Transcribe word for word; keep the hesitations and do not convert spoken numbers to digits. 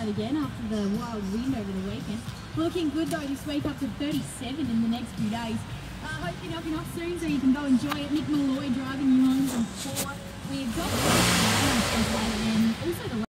outside again after the wild wind over the weekend. Looking good though this week, up to thirty-seven in the next few days. I uh, hope you're knocking off soon so you can go enjoy it. Nick Malloy driving you home from four.